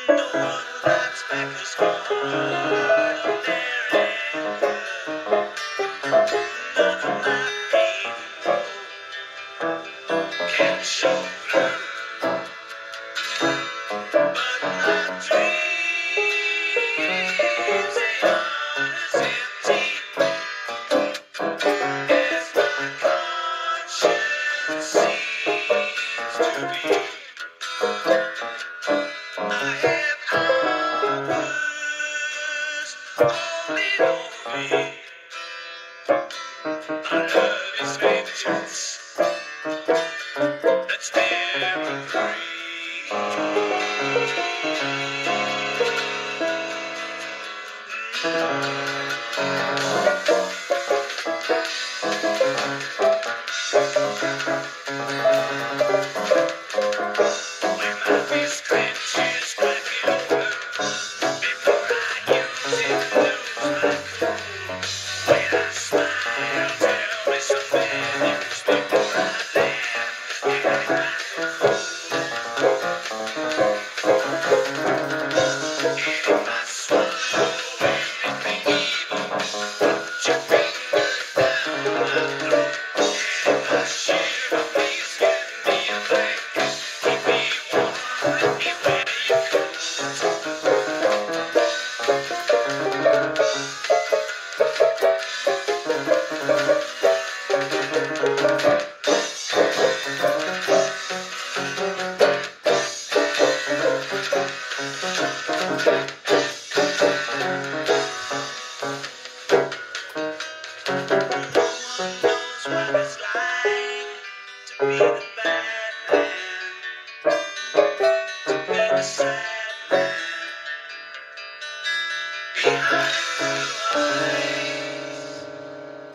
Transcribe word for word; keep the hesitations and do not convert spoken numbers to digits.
No one writes back a score on their anger. None of my people can show blue. But my dreams, they aren't as empty as my conscience seems to be. I have hours all in over me.